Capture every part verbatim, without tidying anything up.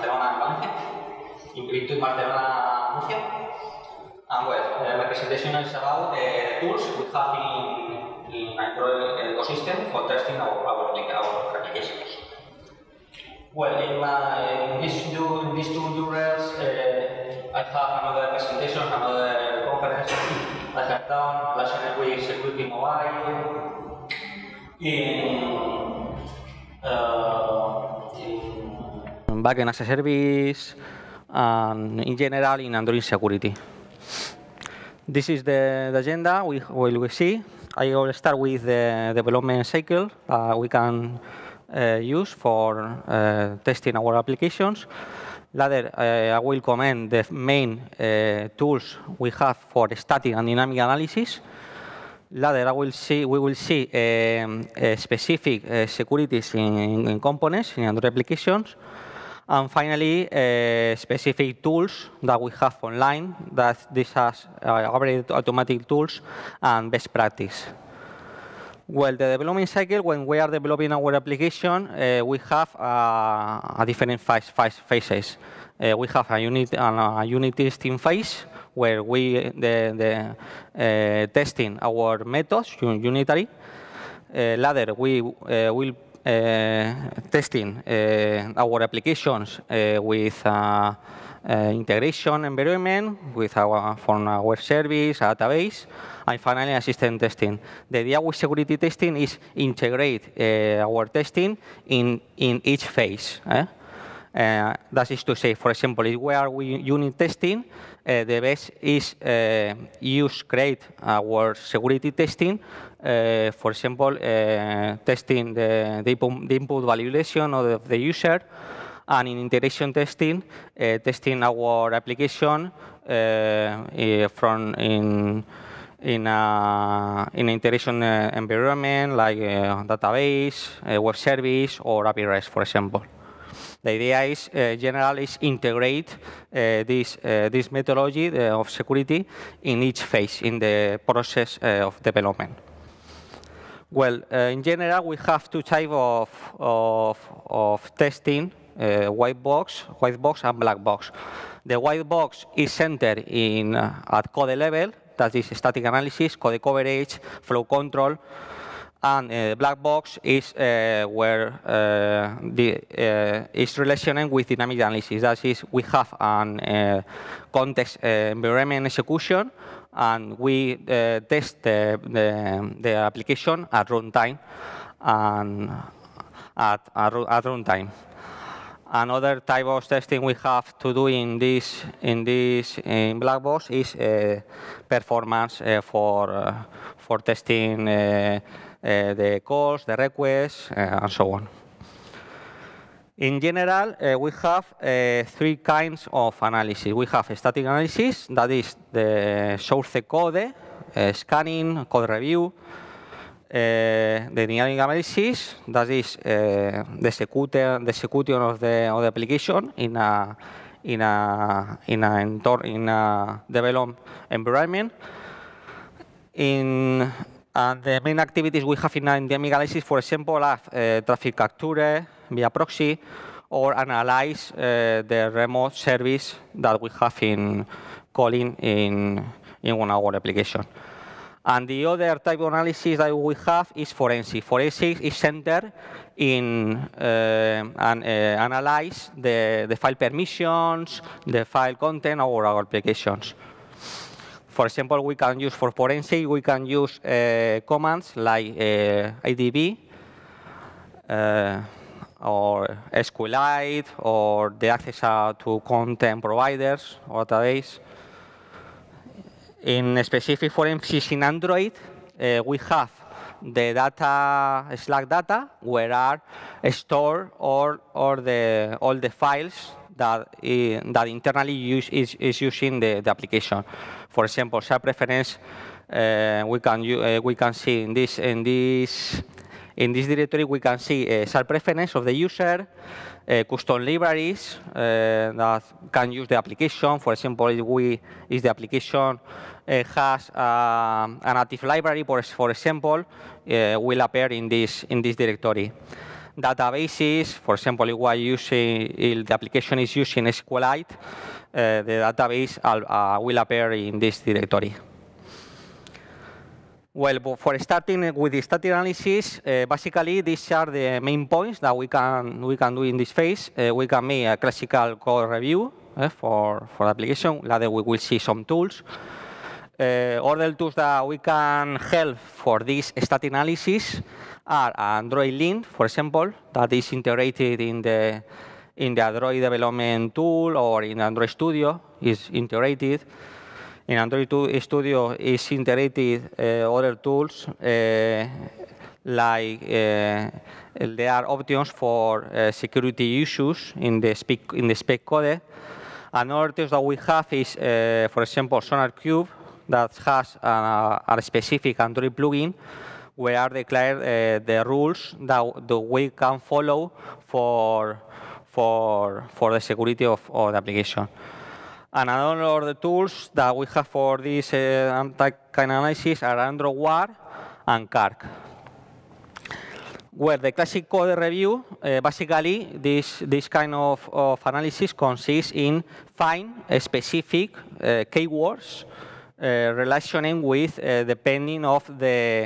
Barcelona and Valencia, in between Barcelona and Murcia. And well, uh, my presentation is about uh, the tools we have in, in Android ecosystem for testing our, our, our applications. Well, in, my, in, this, in these two U R Ls, uh, I have another presentation, another conference I have done last year with Security Mobile. In, uh, in Backend as a service, and in general in Android security. This is the, the agenda we will we see. I will start with the development cycle uh, we can uh, use for uh, testing our applications. Later, uh, I will comment the main uh, tools we have for static and dynamic analysis. Later, I will see, we will see um, uh, specific uh, securities in, in components in Android applications. And finally, uh, specific tools that we have online, that this has uh, very automatic tools and best practice. Well, the development cycle, when we are developing our application, uh, we have uh, a different phase, phase, phases. Uh, we have a unit, uh, a unit testing phase, where we the, the uh, testing our methods unitary. Uh, later, we uh, will uh, testing uh, our applications uh, with uh, uh, integration environment with our from our service database, and finally assistant testing. The idea with security testing is integrate uh, our testing in in each phase. Eh? Uh, that is to say, for example, if we are unit testing, uh, the best is uh, use create our security testing. Uh, for example, uh, testing the, the, input, the input validation of the user, and in integration testing, uh, testing our application uh, from in in a in an integration uh, environment like uh, database, uh, web service, or A P I REST, for example. The idea is, uh, general, is integrate uh, this uh, this methodology of security in each phase in the process uh, of development. Well, uh, in general, we have two types of, of of testing: uh, white box, white box, and black box. The white box is centered in uh, at code level, that is static analysis, code coverage, flow control. And uh, black box is uh, where uh, the uh, is relational with dynamic analysis. That is, we have an uh, context uh, environment execution, and we uh, test the, the the application at runtime and at at, at runtime. Another type of testing we have to do in this in this in black box is uh, performance uh, for uh, for testing. Uh, Uh, the calls, the requests, uh, and so on. In general, uh, we have uh, three kinds of analysis. We have a static analysis, that is the source code, uh, scanning, code review. Uh, the dynamic analysis, that is uh, the, execution, the execution of the, of the application in a in a in a, in a developed environment. In And the main activities we have in dynamic analysis, for example, are uh, traffic capture via proxy, or analyze uh, the remote service that we have in calling in, in one our application. And the other type of analysis that we have is forensic. Forensic is centered in uh, and uh, analyze the, the file permissions, the file content of our applications. For example, we can use for forensic, we can use uh, commands like uh, I D B, uh, or SQLite, or the access to content providers or database. In specific forensics in Android, uh, we have the data, Slack data, where are stored all, all, the, all the files that, uh, that internally use, is, is using the, the application. For example, sub reference, uh, we can uh, we can see in this in this in this directory we can see a sub preference of the user, uh, custom libraries uh, that can use the application. For example, if we if the application uh, has uh, a native library, for for example, uh, will appear in this in this directory. databases. For example, if, we are using, if the application is using SQLite, uh, the database uh, will appear in this directory. Well, for starting with the static analysis, uh, basically these are the main points that we can we can do in this phase. Uh, we can make a classical code review uh, for for the application. Later we will see some tools. Uh, other tools that we can help for this static analysis are Android Lint, for example, that is integrated in the in the Android development tool or in Android Studio is integrated. In Android Studio is integrated uh, other tools uh, like uh, there are options for uh, security issues in the spec in the spec code. Another tools that we have is, uh, for example, SonarQube that has a, a specific Android plugin where are declared uh, the rules that, that we can follow for for for the security of, of the application. And another of the tools that we have for this uh, kind of analysis are Android War and Kark. Where the classic code review, uh, basically, this, this kind of, of analysis consists in find specific uh, keywords uh, relationing with uh, depending of the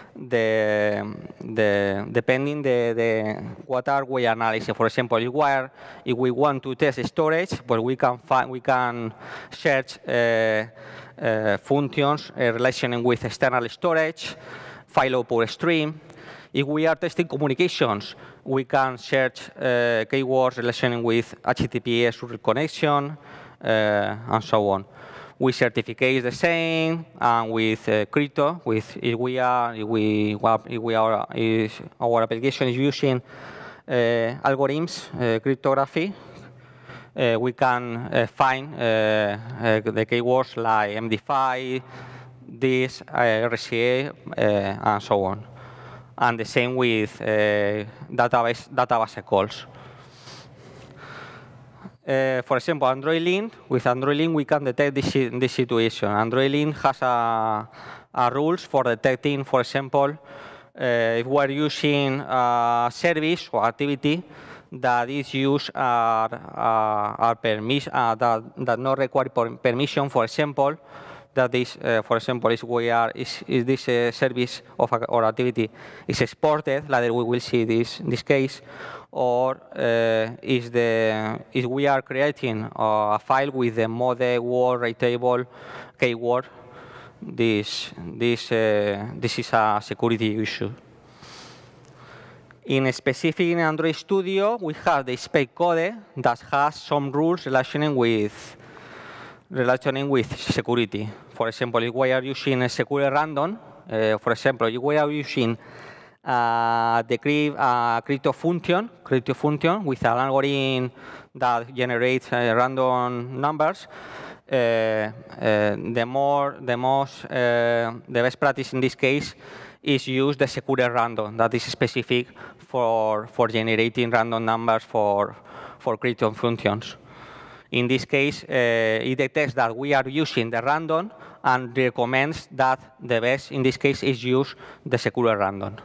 the the depending the, the what are we analyzing. For example, if we, are, if we want to test storage, but we can find we can search uh, uh, functions uh, relationing with external storage, file output stream. If we are testing communications, we can search uh, keywords relationing with H T T P S connection uh, and so on. With certificates the same, and with uh, crypto, with if we are, if we, if we are, if our application is using uh, algorithms, uh, cryptography, uh, we can uh, find uh, uh, the keywords like M D five, this, uh, R C A, uh, and so on. And the same with uh, database database calls. Uh, for example, Android Lint, with Android Lint we can detect this, this situation. Android Lint has a, a rules for detecting, for example, uh, if we're using a service or activity that is used uh, uh, are permission, uh, that, that not require permission, for example, that is, uh, for example, is we are is, is this uh, service of a, or activity is exported. Later we will see this this case, or uh, is the is we are creating a file with the mode word rate table keyword. This this uh, this is a security issue. In specific in Android Studio, we have the spec code that has some rules relationing with relationing with security. For example, if we are using a secure random, uh, for example, if we are using uh, the crypt, uh, crypto function, crypto function with an algorithm that generates uh, random numbers, uh, uh, the more, the most, uh, the best practice in this case is use the secure random that is specific for for generating random numbers for for crypto functions. In this case, uh, it detects that we are using the random and recommends that the best, in this case, is use the secure random.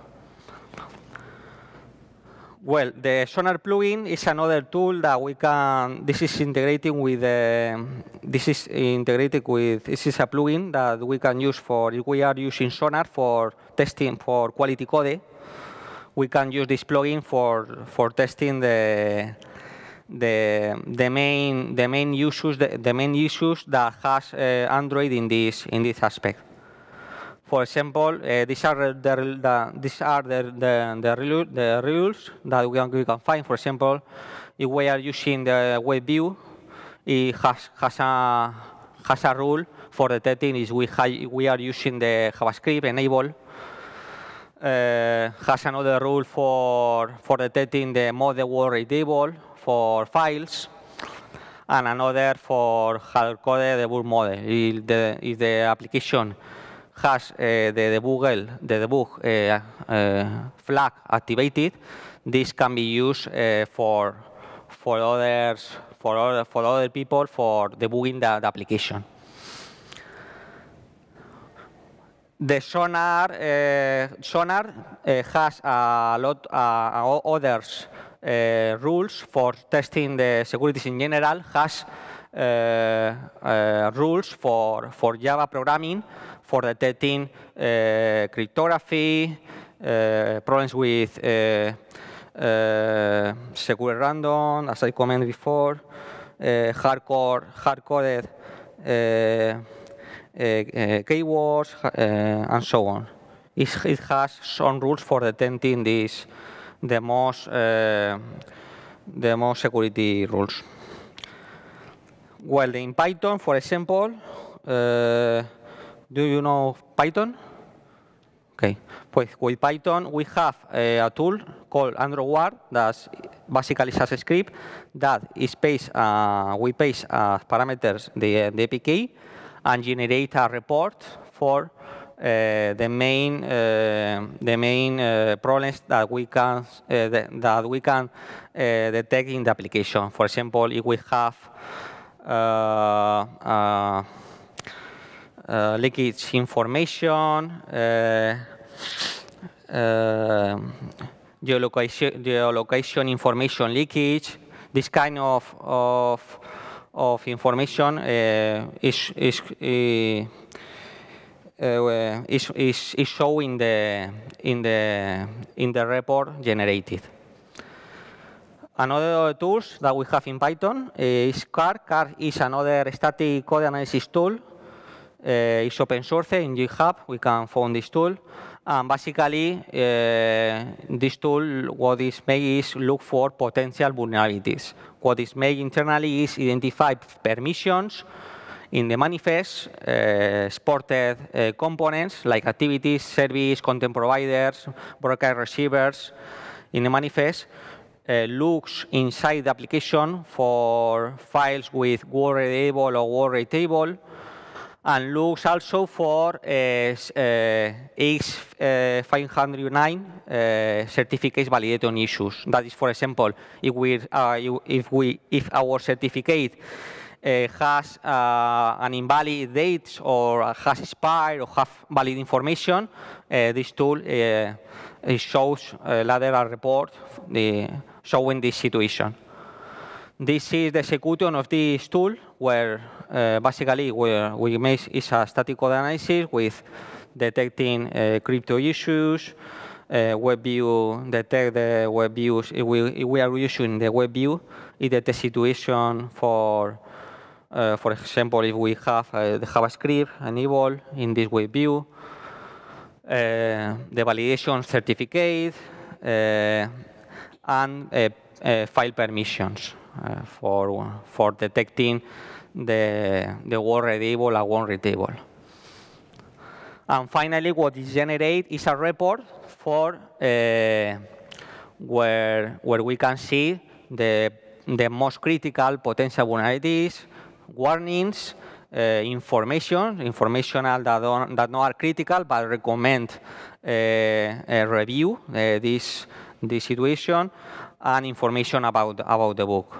Well, the Sonar plugin is another tool that we can, this is integrating with, uh, this is integrated with, this is a plugin that we can use for, if we are using Sonar for testing for quality code, we can use this plugin for, for testing the, the the main the main issues the, the main issues that has uh, Android in this in this aspect. For example, uh, these are the, the these are the the the, the rules that we can, we can find. For example, if we are using the web view, it has has a has a rule for detecting is we we are using the JavaScript enable. Uh, has another rule for for detecting the mode word readable for files, and another for hardcode debug model. If the, if the application has uh, the debug, the debug uh, uh, flag activated, this can be used uh, for for others for other for other people for debugging the, the application. The Sonar, uh, Sonar uh, has a lot uh, others uh, rules for testing the securities in general, has uh, uh, rules for, for Java programming, for detecting uh, cryptography, uh, problems with uh, uh, secure random, as I commented before, uh, hardcore, hard-coded uh, Uh, uh, keywords, uh, and so on. It, it has some rules for detecting these, the most, uh, the most security rules. Well, in Python, for example, uh, do you know Python? Okay. Pues with Python, we have uh, a tool called AndroWar that basically is a script that is based, uh, we paste as parameters the, the A P K and generate a report for uh, the main uh, the main uh, problems that we can uh, the, that we can uh, detect in the application. For example, if we have uh, uh, uh, leakage information, uh, uh, geolocation, geolocation information leakage, this kind of of of information uh, is, is, uh, uh, is, is, is shown in the, in, the, in the report generated. Another tools that we have in Python is C A R. C A R is another static code analysis tool. Uh, it's open source in GitHub. We can find this tool. And basically, uh, this tool, what is made is look for potential vulnerabilities. What is made internally is identify permissions in the manifest, uh, exported uh, components like activities, service, content providers, broker receivers in the manifest, uh, looks inside the application for files with word readable or word writable, and looks also for uh, uh, X five oh nine uh, certificates validation issues. That is, for example, if we uh, if we if our certificate uh, has uh, an invalid date or has expired or have valid information, uh, this tool uh, it shows uh, lateral report the, showing this situation. This is the execution of this tool, where uh, basically where we make is a static code analysis with detecting uh, crypto issues, uh, web view, detect the web views. If we, if we are using the web view, it detects situation for, uh, for example, if we have uh, the JavaScript enabled in this web view, uh, the validation certificate, uh, and uh, uh, file permissions. Uh, for for detecting the the word readable and word readable. And finally, what is generated is a report for uh, where where we can see the the most critical potential vulnerabilities, warnings, uh, information, informational that don't, that not are critical but recommend uh, a review uh, this this situation, and information about about the book.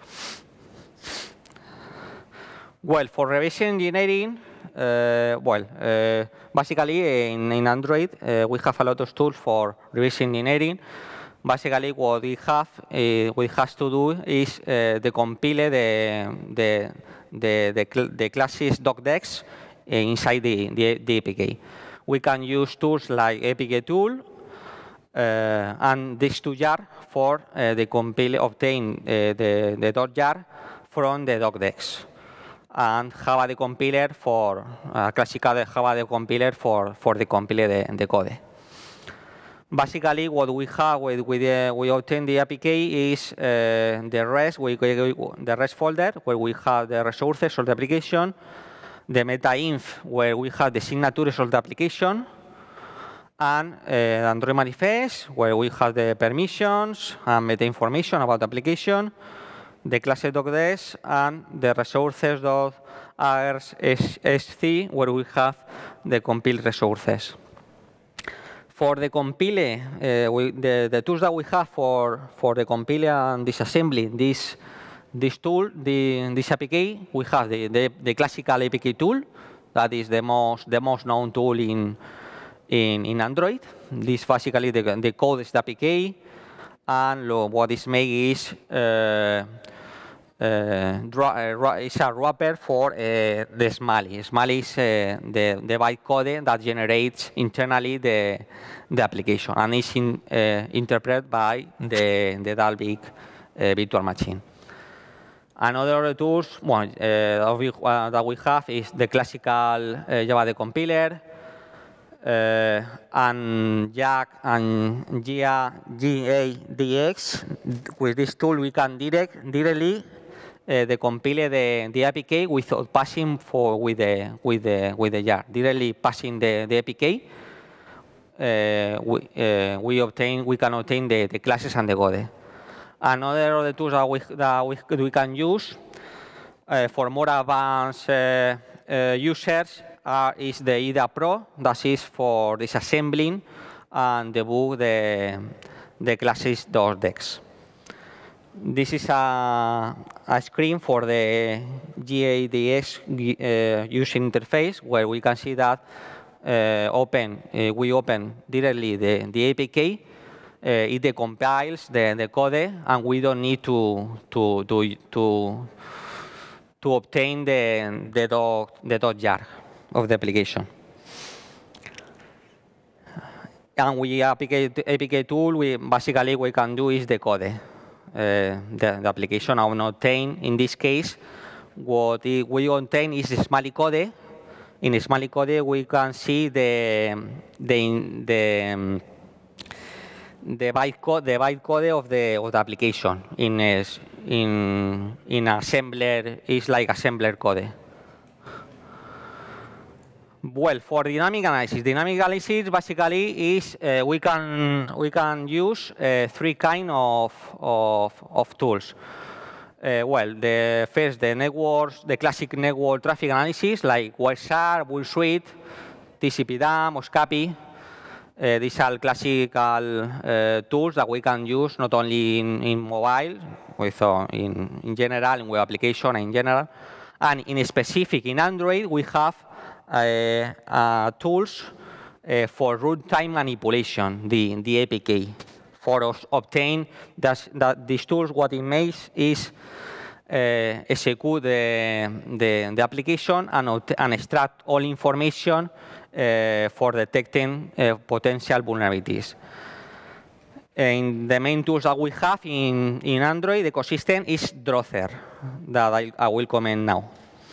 Well, for reverse engineering, uh, well, uh, basically in, in Android uh, we have a lot of tools for reverse engineering. Basically, what we have uh, we have to do is uh, decompile the the the the, cl the classes docdex inside the, the the A P K. We can use tools like A P K tool. Uh, and this to jar for uh, the compile obtain uh, the the dot jar from the docdex, and Java the compiler for uh, classical Java the compiler for for the compile the, the code. Basically, what we have with with the, we obtain the A P K is uh, the rest we, we, the rest folder where we have the resources of the application, the meta-inf where we have the signatures of the application, and uh, Android manifest, where we have the permissions and meta information about the application, the classes docdex, and the resources.rsc, where we have the compiled resources. For the compile, uh, we, the, the tools that we have for, for the compile and disassembly, this, this tool, the, this A P K, we have the, the, the classical A P K tool that is the most the most known tool in in, in Android. This basically the, the code is the A P K, and lo, what is made is uh, uh, it's a wrapper for uh, the Smally. Smally is uh, the the bytecode that generates internally the the application and is in, uh, interpreted by the the Dalvik uh, virtual machine. Another tools well, uh, we, uh, that we have is the classical uh, Java decompiler, uh, and Jack and G A D X. With this tool, we can direct directly uh, decompile the, the A P K without passing for with the with the with the jar. Directly passing the, the A P K, uh, we uh, we obtain we can obtain the, the classes and the code. Another of the tools that we, that we, we can use uh, for more advanced uh, uh, users uh, is the I D A Pro. That is for disassembling and debug the, the classes.dex. This is a, a screen for the G A D X uh, user interface where we can see that uh, open, uh, we open directly the, the A P K. Uh, it decompiles the, the code, and we don't need to to to to, to obtain the the dot the dot jar of the application. And we A P K A P K tool, we basically we can do is decode uh, the, the application and obtain. In this case, what it, we obtain is the Smally code. In Smally code, we can see the the the um, the bytecode the bytecode of the of the application in a, in in assembler is like assembler code. Well, for dynamic analysis, dynamic analysis basically is uh, we can we can use uh, three kind of of, of tools. Uh, well, the first the networks, the classic network traffic analysis like Wireshark, Bull Suite, T C P D A M, Oscapi. Uh, these are classical uh, tools that we can use not only in, in mobile, with, uh, in, in general, in web application in general, and in specific in Android, we have uh, uh, tools uh, for runtime manipulation, the, the A P K. For us obtain that, that these tools, what it makes is uh, execute the, the, the application and, and extract all information Uh, for detecting uh, potential vulnerabilities. And the main tools that we have in, in Android ecosystem is Drother, that I, I will comment now.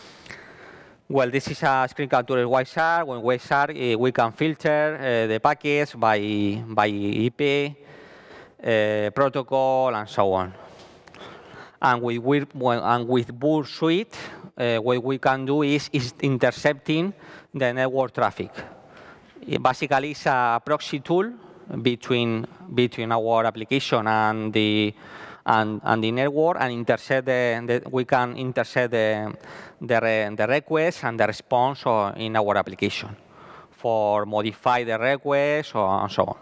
Well, this is a screen capture of Wireshark. When Wireshark, uh, we can filter uh, the packets by, by I P, uh, protocol, and so on. And with, with, and with Bull Suite, uh, what we can do is, is intercepting the network traffic. It basically, it's a proxy tool between between our application and the and, and the network, and intercept the, the we can intercept the the, re, the request and the response in our application for modify the request or and so on.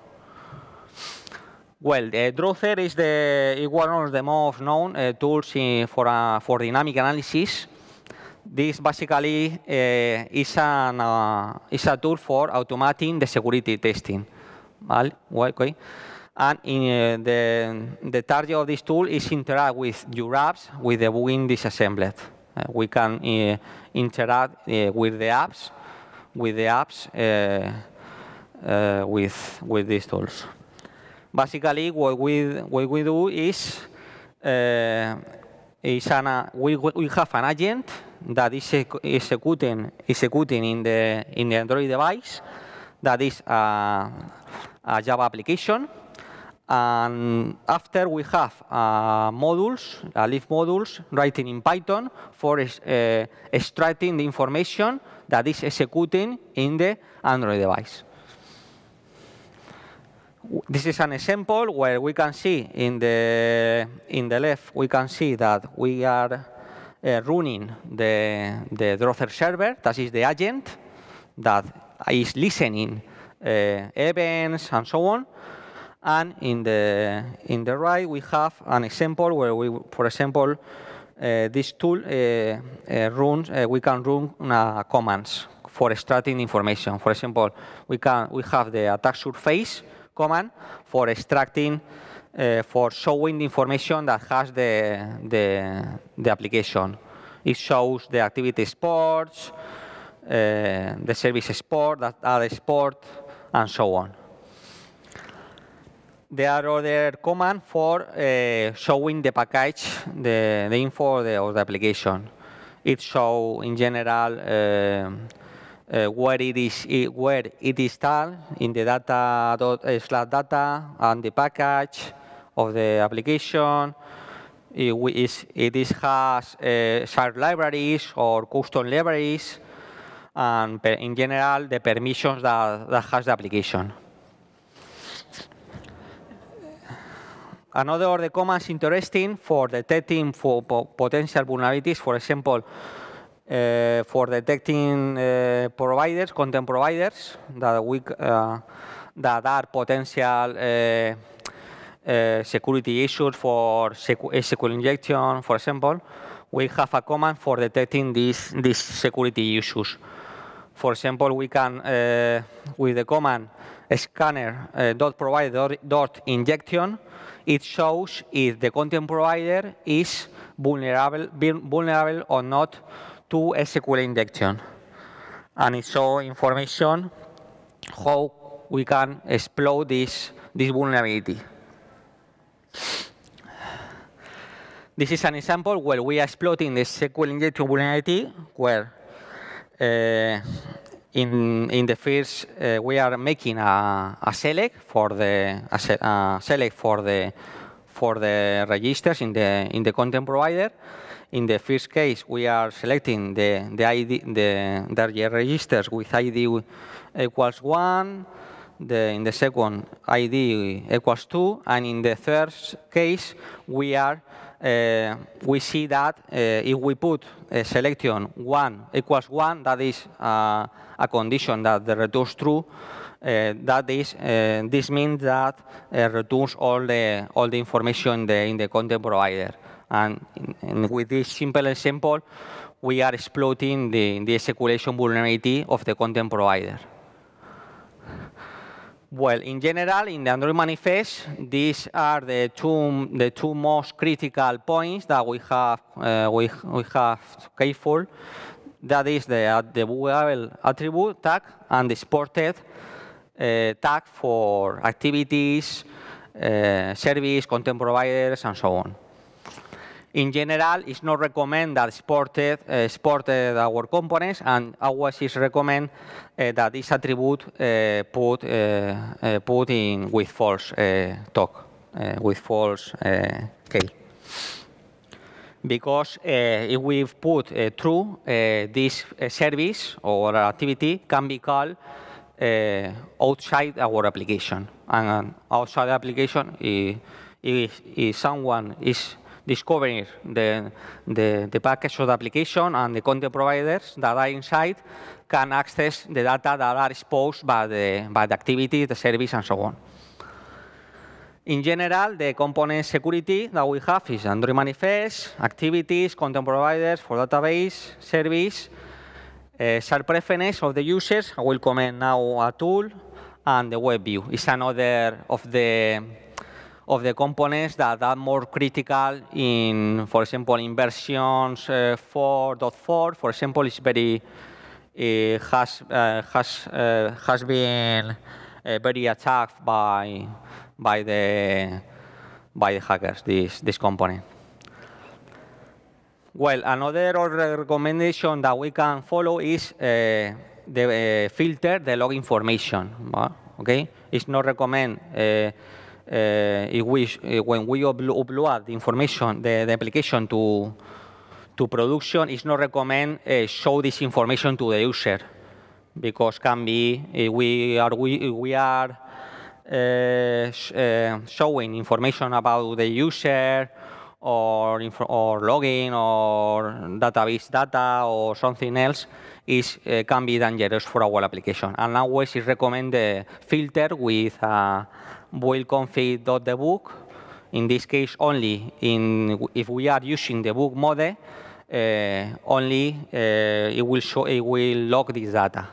Well, uh, Drother is the is one of the most known uh, tools in, for uh, for dynamic analysis. This basically uh, is, an, uh, is a tool for automating the security testing. Well, okay. And in, uh, the, the target of this tool is interact with your apps with the debugging disassembled. Uh, we can uh, interact uh, with the apps, with the apps uh, uh, with with these tools. Basically, what we what we do is uh, is an, uh, we we have an agent that is executing executing in the in the Android device. That is a, a Java application, and after we have uh, modules, uh, Leaf modules, writing in Python for uh, extracting the information that is executing in the Android device. This is an example where we can see in the in the left we can see that we are uh, running the the Drother server. That is the agent that is listening uh, events and so on. And in the in the right we have an example where we, for example, uh, this tool uh, uh, runs. Uh, we can run uh, commands for extracting information. For example, we can we have the attack surface command for extracting, uh, for showing the information that has the, the, the application. It shows the activity sports, uh, the service export, that other export, and so on. There are other commands for uh, showing the package, the, the info of the, of the application. It shows, in general, uh, uh, where it is where it is installed in the data dot slash data and the package of the application. It, is, it is, has uh, shared libraries or custom libraries, and in general, the permissions that, that has the application. Another of the commands interesting for detecting for potential vulnerabilities, for example, uh, for detecting uh, providers, content providers that we uh, that are potential uh, uh, security issues for S Q L injection, for example, we have a command for detecting these these security issues. For example, we can uh, with the command scanner uh, dot provider dot injection. It shows if the content provider is vulnerable, vulnerable or not to S Q L injection. And it shows information how we can exploit this, this vulnerability. This is an example where we are exploiting the S Q L injection vulnerability, where uh, In, in the first, uh, we are making a, a select for the a se a select for the for the registers in the in the content provider. In the first case, we are selecting the the I D the the registers with I D equals one. The, in the second, I D equals two, and in the third case, we are uh, we see that uh, if we put a selection one equals one, that is uh, a condition that the returns true. Uh, that is, uh, this means that uh, returns all the all the information in the in the content provider. And, in, and with this simple example, we are exploiting the the execution vulnerability of the content provider. Well, in general, in the Android manifest, these are the two the two most critical points that we have uh, we we have careful. That is the uh, the buggable attribute tag and the exported uh, tag for activities, uh, service, content providers, and so on. In general, it's not recommended that exported, uh, exported our components, and always is recommend uh, that this attribute uh, put uh, uh, put in with false uh, talk, uh, with false uh, key. Because uh, if we put uh, true, uh, this uh, service or activity can be called uh, outside our application, and outside the application, if, if, if someone is discovering the, the, the package of the application, and the content providers that are inside can access the data that are exposed by the, by the activity, the service, and so on. In general, the component security that we have is Android manifest, activities, content providers for database, service, uh, shared preference of the users. I will comment now a tool, and the web view is another of the of the components that are more critical in, for example, in versions uh, four point four. For example, it's very it has uh, has uh, has been uh, very attacked by by the by the hackers. This this component. Well, another recommendation that we can follow is uh, the uh, filter the log information. Okay, it's not recommend. Uh, Uh, if we, uh, when we upload the information, the, the application to to production, it's not recommend uh, show this information to the user, because can be uh, we are we we are uh, sh uh, showing information about the user or or login or database data or something else is uh, can be dangerous for our application. And always is recommend the filter with uh, build config.debug. In this case, only in if we are using debug mode, uh, only uh, it will show, it will log this data.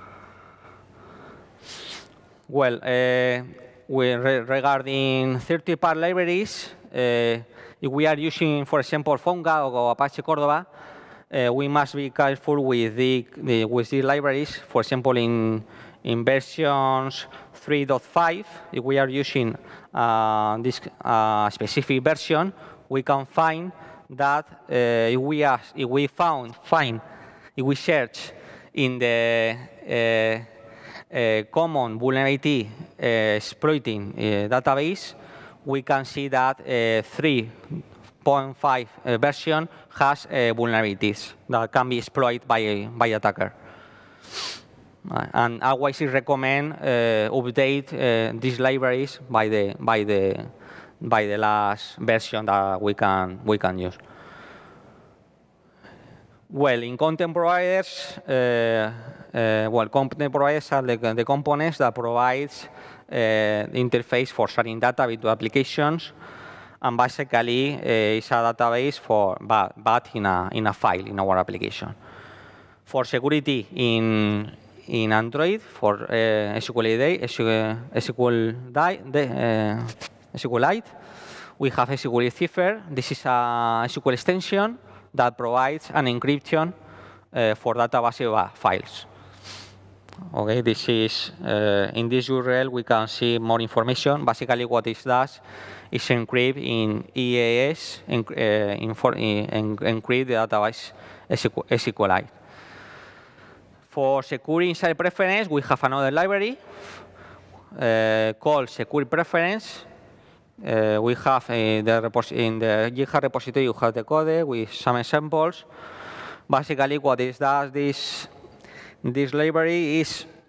Well, uh, we re regarding third-party libraries, uh, if we are using, for example, Fonga or Apache Cordova, uh, we must be careful with the, the with the libraries. For example, in in versions three point five, if we are using uh, this uh, specific version, we can find that uh, if we are if we found find if we search in the uh, uh, common vulnerability uh, exploiting uh, database, we can see that uh, three point five uh, version has uh, vulnerabilities that can be exploited by by attacker. Uh, and always recommend uh, update uh, these libraries by the by the by the last version that we can we can use. Well, in content providers, uh, uh, well, content providers are the, the components that provides uh, interface for sharing data between applications, and basically uh, it's a database for but, but in a in a file in our application. For security in in Android, for uh, SQLite, SQLite, we have SQLcipher. This is a S Q L extension that provides an encryption uh, for database files. Okay, this is uh, in this U R L we can see more information. Basically, what it does is encrypt in E A S, enc uh, in for, in, encrypt the database SQLite. For security inside preference, we have another library uh, called security preference. Uh, we have uh, the in the GitHub repository, you have the code with some examples. Basically, what it does this this library is uh,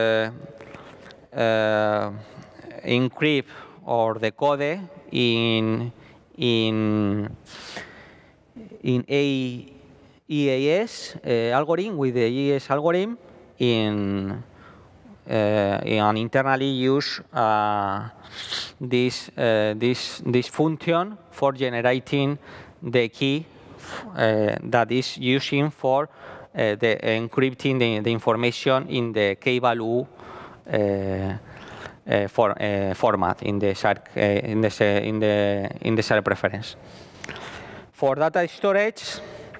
uh, encrypt or the code in in in a E A S uh, algorithm with the E A S algorithm in, uh, and internally use uh, this uh, this this function for generating the key uh, that is using for uh, the encrypting the, the information in the key value uh, uh, for uh, format in the shared uh, in the in the in the shared preference. For data storage.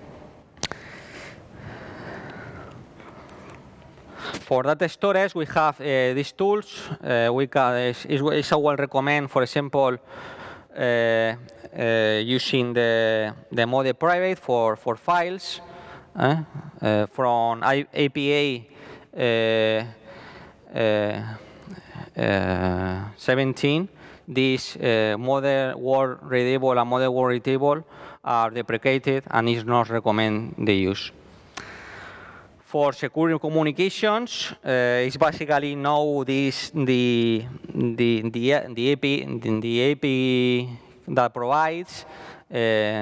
For data storage, we have uh, these tools. Uh, we can, is, is I will recommend, for example, uh, uh, using the the mode private for for files uh, uh, from A P A uh, uh, uh, seventeen. These uh, model word readable and model word readable are deprecated and is not recommend the use. For secure communications, uh, it's basically now this the the the the A P I, the, the A P I that provides uh,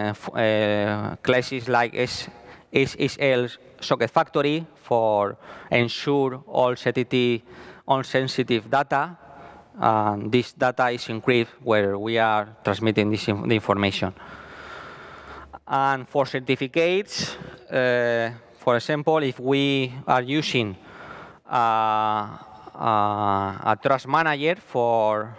uh, classes like S S L Socket Factory for ensure all C T T on sensitive data. And this data is encrypted where we are transmitting this in, the information. And for certificates. Uh, For example, if we are using uh, uh, a trust manager for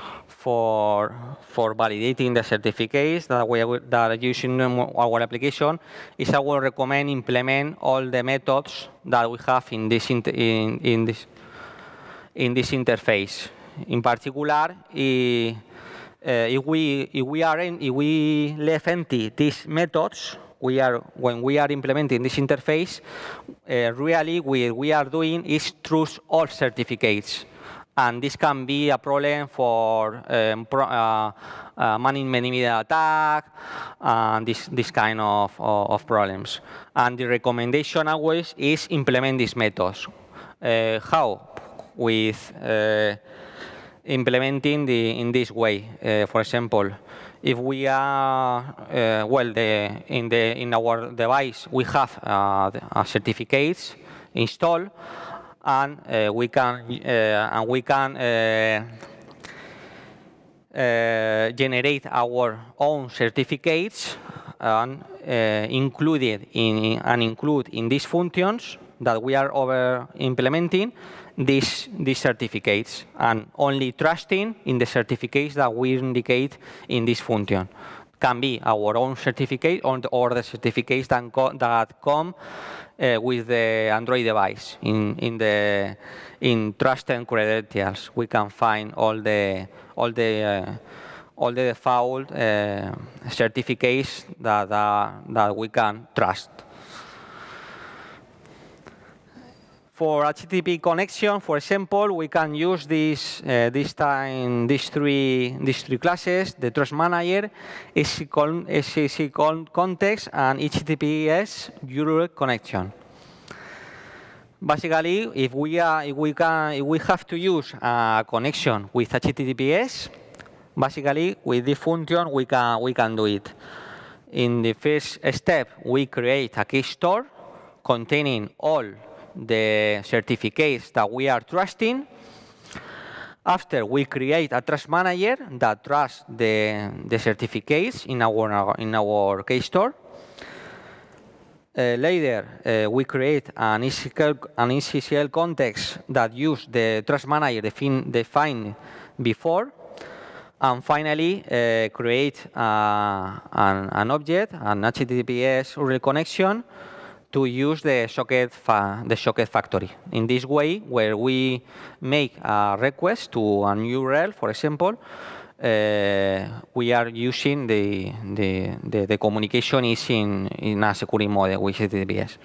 for for validating the certificates that we are, that are using our application, is I will recommend implement all the methods that we have in this in, in this in this interface. In particular, if, uh, if we if we are in, if we left empty these methods. We are, when we are implementing this interface, uh, really what we are doing is trust all certificates. And this can be a problem for um, pro, uh, uh, man-in-the-middle attack and this, this kind of, of, of problems. And the recommendation always is implement these methods. Uh, how? With uh, implementing the, in this way. Uh, for example, if we are, uh, well, the, in, the, in our device, we have uh, uh, certificates installed, and uh, we can, uh, and we can uh, uh, generate our own certificates and uh, included in and include in these functions that we are over implementing these these certificates, and only trusting in the certificates that we indicate in this function. Can be our own certificate or the certificates that, co that come uh, with the Android device. In in the in trusted credentials, we can find all the all the uh, all the default uh, certificates that uh, that we can trust. For H T T P connection, for example, we can use this uh, this time these three these three classes: the Trust Manager, S C C context, and H T T P S U R L connection. Basically, if we are if we can if we have to use a connection with H T T P S, basically with this function we can we can do it. In the first step, we create a key store containing all the certificates that we are trusting. After, we create a trust manager that trusts the, the certificates in our, in our key store. Uh, later, uh, we create an E C L, an E C L context that use the trust manager define, defined before. And finally, uh, create uh, an, an object, an H T T P S U R L connection, to use the socket, fa the socket factory. In this way, where we make a request to an U R L, for example, uh, we are using the, the, the, the communication is in, in a security model with H T T P S.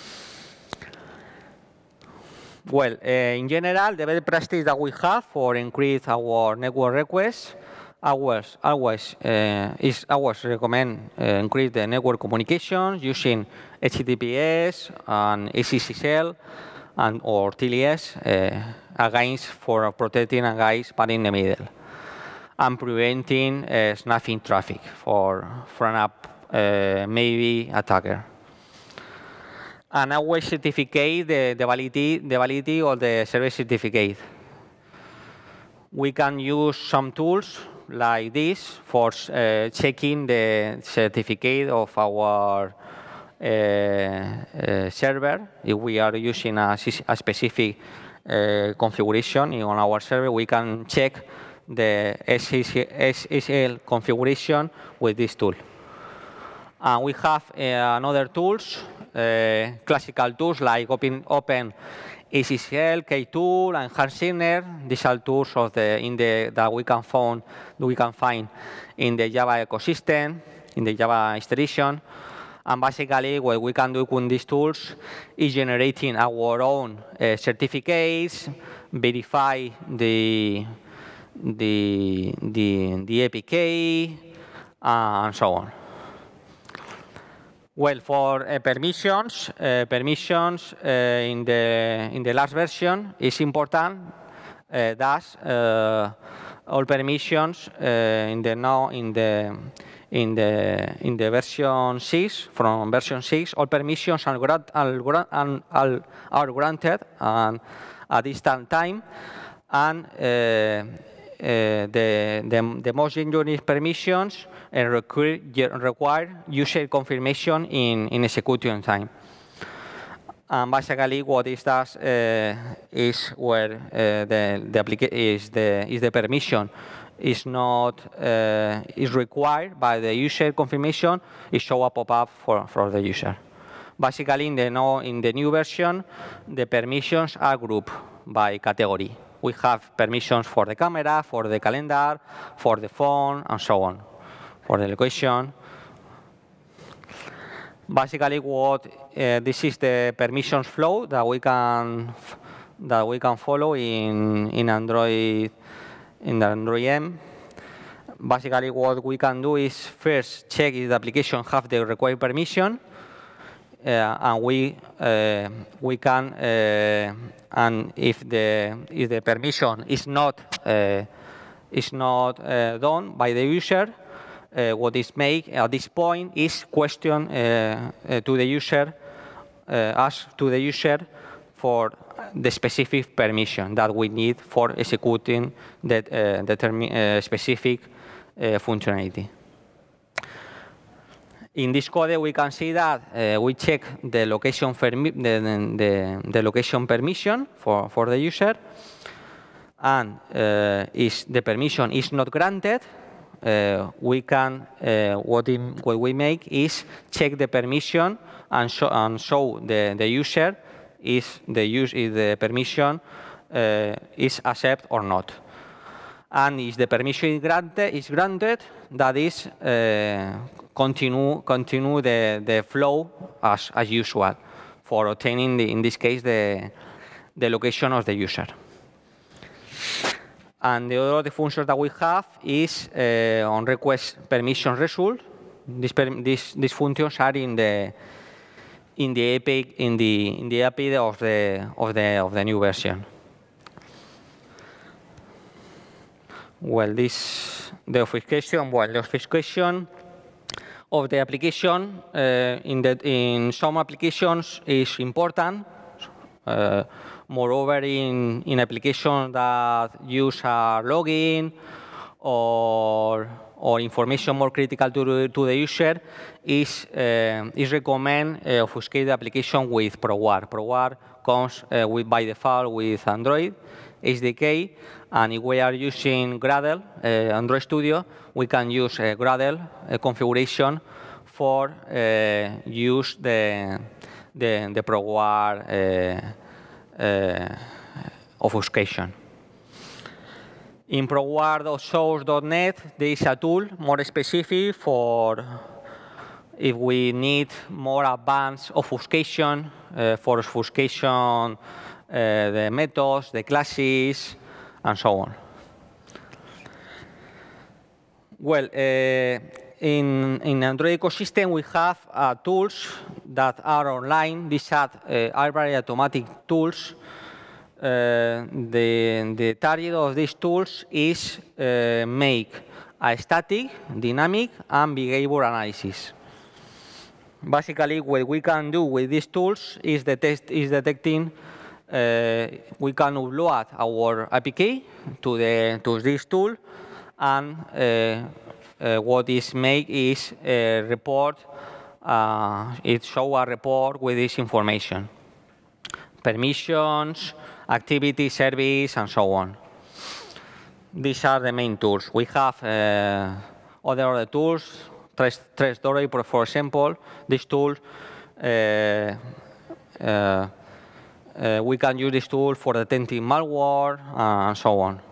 Well, uh, in general, the best practice that we have for increase our network requests Always, always, uh, is always recommend uh, increase the network communications using H T T P S and S S S L and or T L S uh, against for protecting against bad in the middle and preventing uh, snuffing traffic for from a uh, maybe attacker. And always certificate the, the validity the validity of the service certificate. We can use some tools like this for uh, checking the certificate of our uh, uh, server. If we are using a, a specific uh, configuration on our server, we can check the S S L configuration with this tool. And we have uh, another tools, uh, classical tools like Open, Open S S L, Ktool, and HardSigner. These are tools of the in the that we can find we can find in the Java ecosystem, in the Java installation. And basically, what we can do with these tools is generating our own uh, certificates, verify the the the the A P K, uh, and so on. Well, for uh, permissions, uh, permissions uh, in the in the last version is important. Uh, that uh, all permissions uh, in the now in the in the in the version six from version six, all permissions are grant, are, are, are granted and at distant time, and uh, Uh, the, the, the most dangerous permissions uh, require, require user confirmation in, in execution time. And basically, what it does uh, is where uh, the, the application is the is the permission is not uh, is required by the user confirmation, it show a pop-up for for the user. Basically, in the no in the new version, the permissions are grouped by category. We have permissions for the camera, for the calendar, for the phone, and so on, for the location. Basically, what uh, this is the permissions flow that we can that we can follow in in Android in the Android M. Basically, what we can do is first check if the application have the required permission. Uh, and we uh, we can uh, and if the if the permission is not uh, is not uh, done by the user, uh, what is made at this point is question uh, uh, to the user, uh, ask to the user for the specific permission that we need for executing that uh, uh, specific uh, functionality. In this code, we can see that uh, we check the location, the, the, the location permission for, for the user. And uh, if the permission is not granted, uh, we can, uh, what, in, what we make is check the permission and show, and show the, the user if the, use, if the permission uh, is accepted or not. And if the permission is granted, is granted that is, uh, continue, continue the, the flow as, as usual for obtaining, the, in this case, the, the location of the user. And the other functions that we have is uh, on request permission result. These, per, these, these functions are in the in the A P I in the in the A P I of the of the of the new version. Well, this the obfuscation. Well, the obfuscation of the application uh, in the in some applications is important. Uh, moreover, in in applications that use a login or or information more critical to, to the user, is, uh, is recommend uh, obfuscate the application with ProWare. ProWare comes uh, with, by default with Android S D K, and if we are using Gradle, uh, Android Studio, we can use uh, Gradle uh, configuration for uh, use the, the, the ProWare uh, uh, obfuscation. In ProWare.source dot net, there is a tool more specific for if we need more advanced obfuscation, uh, for obfuscation, uh, the methods, the classes, and so on. Well, uh, in, in Android ecosystem, we have uh, tools that are online. These are, uh, are very automatic tools. Uh, the, the target of these tools is uh, make a static, dynamic, and behavior analysis. Basically, what we can do with these tools is, the test, is detecting, uh, we can upload our A P K to, the, to this tool, and uh, uh, what is make is a report, uh, it show a report with this information. Permissions, activity, service, and so on. These are the main tools. We have uh, other, other tools, Truststory, for example. This tool, uh, uh, uh, we can use this tool for detecting malware, uh, and so on.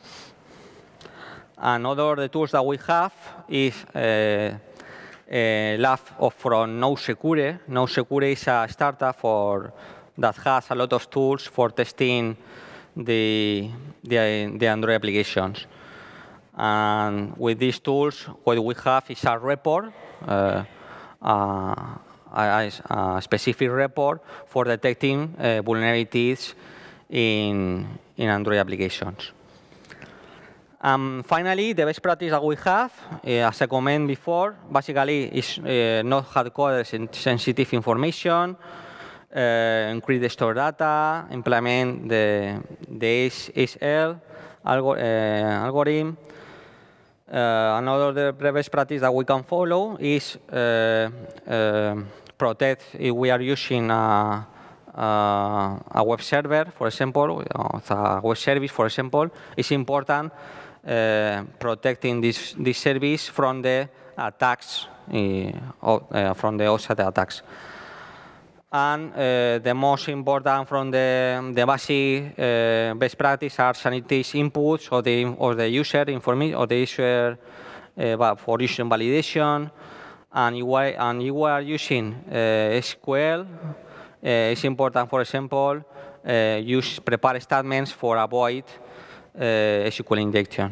Another the tools that we have is uh, uh, lab from KnowSecure. KnowSecure is a startup for that has a lot of tools for testing the, the, the Android applications. And with these tools, what we have is a report, uh, uh, a, a specific report for detecting uh, vulnerabilities in, in Android applications. Um, finally, the best practice that we have, uh, as I commented before, basically is uh, not hard-coded sensitive information, Uh, encrypt the store data, implement the, the H S L algor uh, algorithm. Uh, another the best practice that we can follow is uh, uh, protect if we are using a, a, a web server, for example, a web service, for example. It's important uh, protecting this, this service from the attacks, uh, uh, from the outside attacks. And uh, the most important from the, the basic uh, best practice are sanitized inputs of the, of the user information, or the user uh, for user validation. And you are, and you are using uh, S Q L. Uh, it's important, for example, uh, use prepare statements for avoid uh, S Q L injection.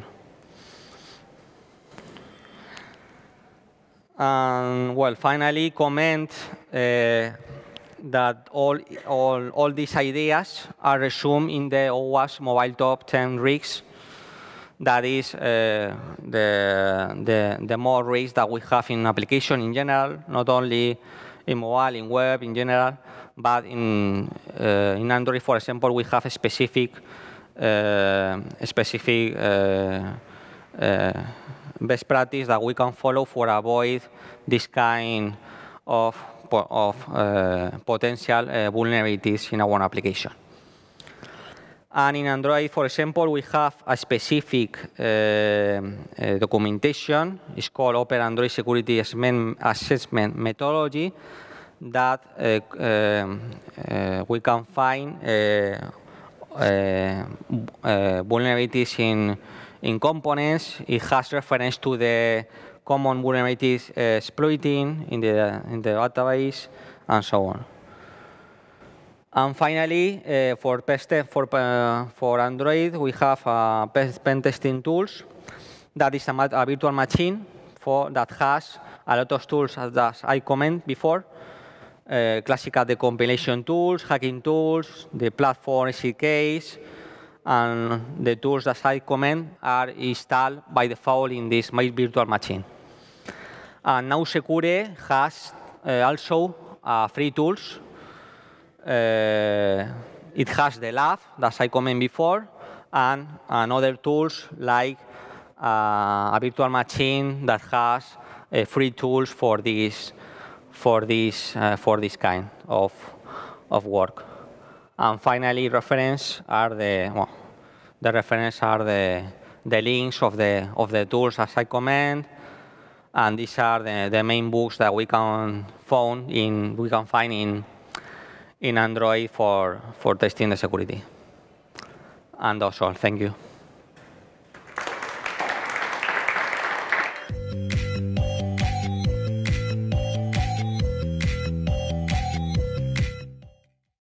And well, finally, comment. Uh, that all, all, all these ideas are resumed in the OWASP Mobile Top ten risks. That is uh, the, the, the more risks that we have in application in general, not only in mobile, in web in general, but in, uh, in Android, for example, we have a specific, uh, a specific uh, uh, best practice that we can follow for avoid this kind of, of uh, potential uh, vulnerabilities in our application. And in Android, for example, we have a specific uh, uh, documentation. It's called Open Android Security Assessment Methodology that uh, uh, uh, we can find uh, uh, uh, vulnerabilities in, in components. It has reference to the common vulnerabilities uh, exploiting in the, in the database, and so on. And finally, uh, for, for, uh, for Android, we have uh, pen testing tools. That is a, a virtual machine for, that has a lot of tools, as I commented before. Uh, classical decompilation tools, hacking tools, the platform S D Ks, and the tools that I comment are installed by default in this my virtual machine. And now Secure has uh, also uh, free tools. Uh, it has the lab, that I commented before, and, and other tools like uh, a virtual machine that has uh, free tools for this, for this, uh, for this kind of, of work. And finally, reference are the well, the reference are the the links of the of the tools as I comment, and these are the, the main books that we can find in we can find in. in Android for, for testing the security. And that's all. Thank you.